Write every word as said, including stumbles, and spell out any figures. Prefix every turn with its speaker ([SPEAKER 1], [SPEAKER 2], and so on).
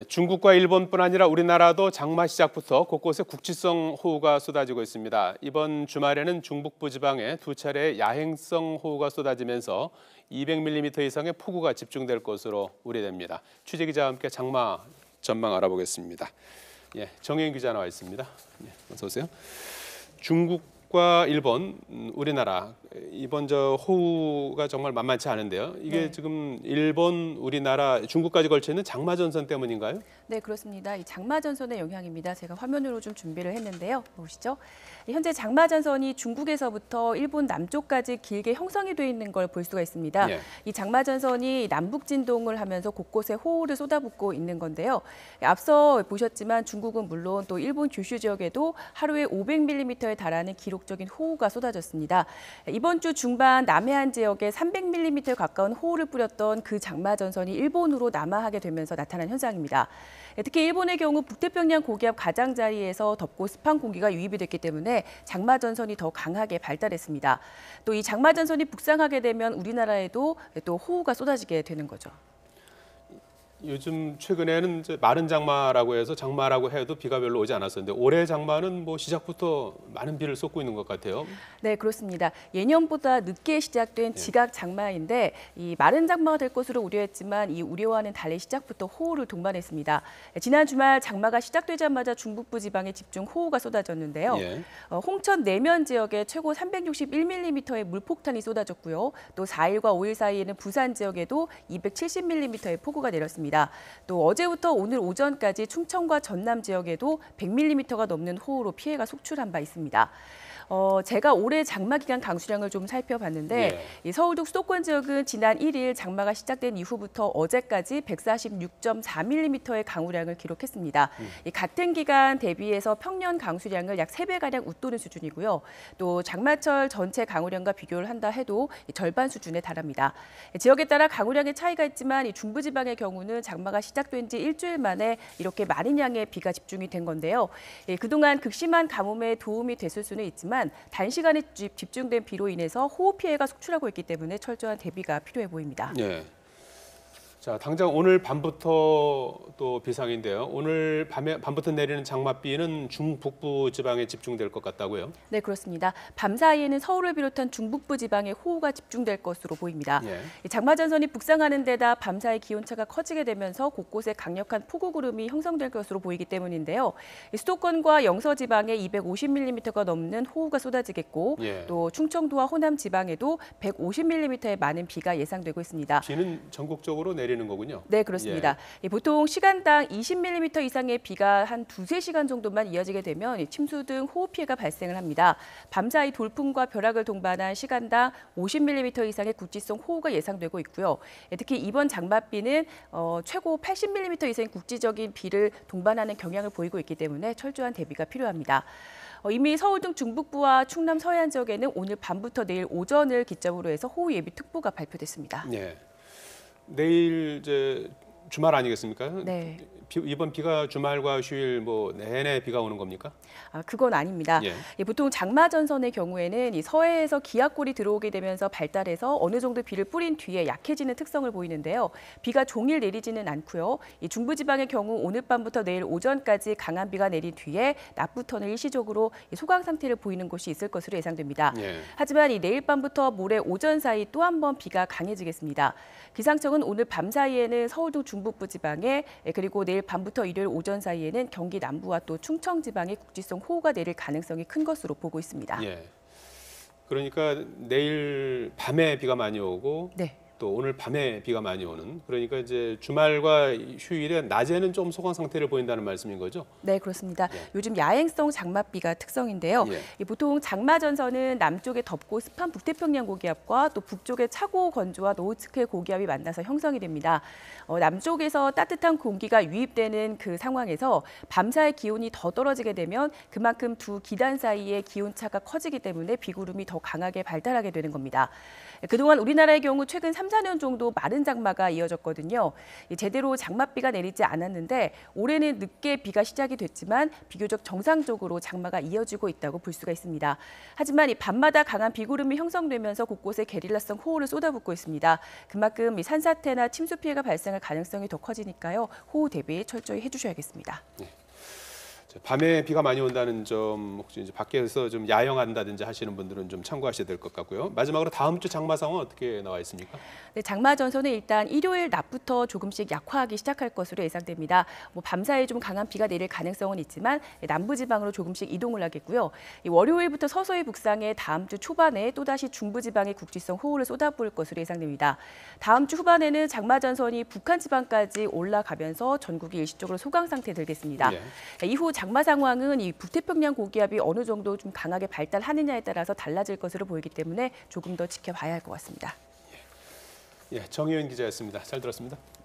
[SPEAKER 1] 중국과 일본뿐 아니라 우리나라도 장마 시작부터 곳곳에 국지성 호우가 쏟아지고 있습니다. 이번 주말에는 중북부 지방에 두 차례 야행성 호우가 쏟아지면서 이백 밀리미터 이상의 폭우가 집중될 것으로 우려됩니다. 취재기자와 함께 장마 전망 알아보겠습니다. 예, 정혜인 기자 나와 있습니다. 예, 어서 오세요. 중국과 일본, 우리나라 이번 저 호우가 정말 만만치 않은데요. 이게 네. 지금 일본, 우리나라, 중국까지 걸쳐 있는 장마 전선 때문인가요?
[SPEAKER 2] 네, 그렇습니다. 이 장마 전선의 영향입니다. 제가 화면으로 좀 준비를 했는데요. 보시죠. 현재 장마 전선이 중국에서부터 일본 남쪽까지 길게 형성이 돼 있는 걸 볼 수가 있습니다. 예. 이 장마 전선이 남북 진동을 하면서 곳곳에 호우를 쏟아붓고 있는 건데요. 앞서 보셨지만 중국은 물론 또 일본 규슈 지역에도 하루에 오백 밀리미터에 달하는 기록적인 호우가 쏟아졌습니다. 이번 주 중반 남해안 지역에 삼백 밀리미터에 가까운 호우를 뿌렸던 그 장마 전선이 일본으로 남하하게 되면서 나타난 현상입니다. 특히 일본의 경우 북태평양 고기압 가장자리에서 덥고 습한 공기가 유입이 됐기 때문에 장마 전선이 더 강하게 발달했습니다. 또 이 장마 전선이 북상하게 되면 우리나라에도 또 호우가 쏟아지게 되는 거죠.
[SPEAKER 1] 요즘 최근에는 이제 마른 장마라고 해서 장마라고 해도 비가 별로 오지 않았었는데 올해 장마는 뭐 시작부터 많은 비를 쏟고 있는 것 같아요.
[SPEAKER 2] 네, 그렇습니다. 예년보다 늦게 시작된 지각 장마인데 이 마른 장마가 될 것으로 우려했지만 이 우려와는 달리 시작부터 호우를 동반했습니다. 지난 주말 장마가 시작되자마자 중북부 지방에 집중 호우가 쏟아졌는데요. 예. 어, 홍천 내면 지역에 최고 삼백육십일 밀리미터의 물폭탄이 쏟아졌고요. 또 사 일과 오 일 사이에는 부산 지역에도 이백칠십 밀리미터의 폭우가 내렸습니다. 또 어제부터 오늘 오전까지 충청과 전남 지역에도 백 밀리미터가 넘는 호우로 피해가 속출한 바 있습니다. 어, 제가 올해 장마 기간 강수량을 좀 살펴봤는데 예. 이 서울도 수도권 지역은 지난 일 일 장마가 시작된 이후부터 어제까지 백사십육 점 사 밀리미터의 강우량을 기록했습니다. 음. 이 같은 기간 대비해서 평년 강수량을 약 세 배가량 웃도는 수준이고요. 또 장마철 전체 강우량과 비교를 한다 해도 절반 수준에 달합니다. 지역에 따라 강우량의 차이가 있지만 이 중부지방의 경우는 장마가 시작된 지 일주일 만에 이렇게 많은 양의 비가 집중이 된 건데요. 예, 그동안 극심한 가뭄에 도움이 됐을 수는 있지만 단시간에 집중된 비로 인해서 호우 피해가 속출하고 있기 때문에 철저한 대비가 필요해 보입니다.
[SPEAKER 1] 네. 자, 당장 오늘 밤부터 또 비상인데요. 오늘 밤에 밤부터 내리는 장맛비는 중북부 지방에 집중될 것 같다고요?
[SPEAKER 2] 네, 그렇습니다. 밤 사이에는 서울을 비롯한 중북부 지방에 호우가 집중될 것으로 보입니다. 예. 장마 전선이 북상하는 데다 밤 사이 기온차가 커지게 되면서 곳곳에 강력한 폭우 구름이 형성될 것으로 보이기 때문인데요. 수도권과 영서 지방에 이백오십 밀리미터가 넘는 호우가 쏟아지겠고 예. 또 충청도와 호남 지방에도 백오십 밀리미터의 많은 비가 예상되고 있습니다.
[SPEAKER 1] 비는 전국적으로 내리는 거군요.
[SPEAKER 2] 네, 그렇습니다. 예. 보통 시간당 이십 밀리미터 이상의 비가 한 두세 시간 정도만 이어지게 되면 침수 등 호우 피해가 발생을 합니다. 밤사이 돌풍과 벼락을 동반한 시간당 오십 밀리미터 이상의 국지성 호우가 예상되고 있고요. 특히 이번 장맛비는 어, 최고 팔십 밀리미터 이상의 국지적인 비를 동반하는 경향을 보이고 있기 때문에 철저한 대비가 필요합니다. 어, 이미 서울 등 중북부와 충남 서해안 지역에는 오늘 밤부터 내일 오전을 기점으로 해서 호우 예비 특보가 발표됐습니다.
[SPEAKER 1] 네. 내일 이제 주말 아니겠습니까?
[SPEAKER 2] 네.
[SPEAKER 1] 비, 이번 비가 주말과 휴일 뭐 내내 비가 오는 겁니까?
[SPEAKER 2] 아, 그건 아닙니다. 예. 예, 보통 장마 전선의 경우에는 이 서해에서 기압골이 들어오게 되면서 발달해서 어느 정도 비를 뿌린 뒤에 약해지는 특성을 보이는데요. 비가 종일 내리지는 않고요. 이 중부지방의 경우 오늘 밤부터 내일 오전까지 강한 비가 내린 뒤에 낮부터는 일시적으로 이 소강 상태를 보이는 곳이 있을 것으로 예상됩니다. 예. 하지만 이 내일 밤부터 모레 오전 사이 또 한 번 비가 강해지겠습니다. 기상청은 오늘 밤 사이에는 서울 등 중북부 지방에 그리고 내일 밤부터 일요일 오전 사이에는 경기 남부와 또 충청 지방에 국지성 호우가 내릴 가능성이 큰 것으로 보고 있습니다.
[SPEAKER 1] 예. 그러니까 내일 밤에 비가 많이 오고
[SPEAKER 2] 네.
[SPEAKER 1] 또 오늘 밤에 비가 많이 오는, 그러니까 이제 주말과 휴일에 낮에는 좀 소강 상태를 보인다는 말씀인 거죠?
[SPEAKER 2] 네, 그렇습니다.
[SPEAKER 1] 예.
[SPEAKER 2] 요즘 야행성 장맛비가 특성인데요. 예. 보통 장마 전선은 남쪽에 덥고 습한 북태평양 고기압과 또 북쪽에 차고 건조와 노스케 고기압이 만나서 형성이 됩니다. 어, 남쪽에서 따뜻한 공기가 유입되는 그 상황에서 밤사이 기온이 더 떨어지게 되면 그만큼 두 기단 사이의 기온차가 커지기 때문에 비구름이 더 강하게 발달하게 되는 겁니다. 그동안 우리나라의 경우 최근 삼 삼, 사 년 정도 마른 장마가 이어졌거든요. 제대로 장맛비가 내리지 않았는데 올해는 늦게 비가 시작이 됐지만 비교적 정상적으로 장마가 이어지고 있다고 볼 수가 있습니다. 하지만 이 밤마다 강한 비구름이 형성되면서 곳곳에 게릴라성 호우를 쏟아붓고 있습니다. 그만큼 이 산사태나 침수 피해가 발생할 가능성이 더 커지니까요. 호우 대비 철저히 해주셔야겠습니다.
[SPEAKER 1] 네. 밤에 비가 많이 온다는 점 혹시 이제 밖에서 좀 야영한다든지 하시는 분들은 좀 참고하셔야 될 것 같고요. 마지막으로 다음 주 장마 상황은 어떻게 나와 있습니까?
[SPEAKER 2] 네, 장마 전선은 일단 일요일 낮부터 조금씩 약화하기 시작할 것으로 예상됩니다. 뭐 밤사이 좀 강한 비가 내릴 가능성은 있지만 남부지방으로 조금씩 이동을 하겠고요. 이 월요일부터 서서히 북상해 다음 주 초반에 또다시 중부지방에 국지성 호우를 쏟아부을 것으로 예상됩니다. 다음 주 후반에는 장마 전선이 북한 지방까지 올라가면서 전국이 일시적으로 소강 상태 들겠습니다.
[SPEAKER 1] 예.
[SPEAKER 2] 이후 장마 상황은 이 북태평양 고기압이 어느 정도 좀 강하게 발달하느냐에 따라서 달라질 것으로 보이기 때문에 조금 더 지켜봐야 할 것 같습니다.
[SPEAKER 1] 예, 정의연 기자였습니다. 잘 들었습니다.